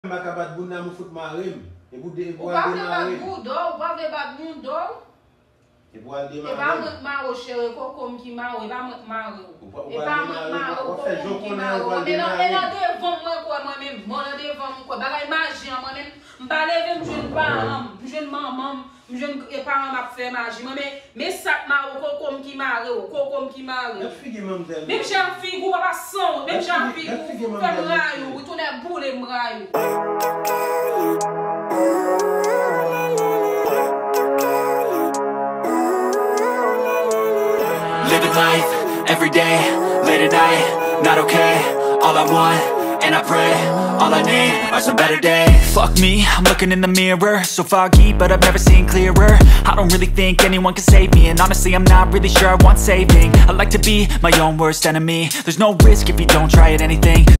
Makabat bun nan mou fout Marem. E pou de Ou pa vle bat boudo, ou pa vle bat boudo. E pou al de Marem. E pa mwen maro chere, kokom ki maro, e pa mwen maro. E pa mwen maro, kokom ki maro. E nan devon mwen kwa mwen men, mwen devon mwen kwa. Bagay maji an mwen men, mba leve mjwen param, mjwen mamam, mjwen e param ap fe maji. Men sak maro, kokom ki maro, kokom ki maro. Mwen figi mwen tel. Mem jan figou, wap asan, mem jan figou, fè mrayou, ou toune boule mrayou. Living life, every day, late at night, not okay. All I want, and I pray, all I need are some better days. Fuck me, I'm looking in the mirror, so foggy, but I've never seen clearer. I don't really think anyone can save me, and honestly I'm not really sure I want saving. I like to be my own worst enemy. There's no risk if you don't try at anything.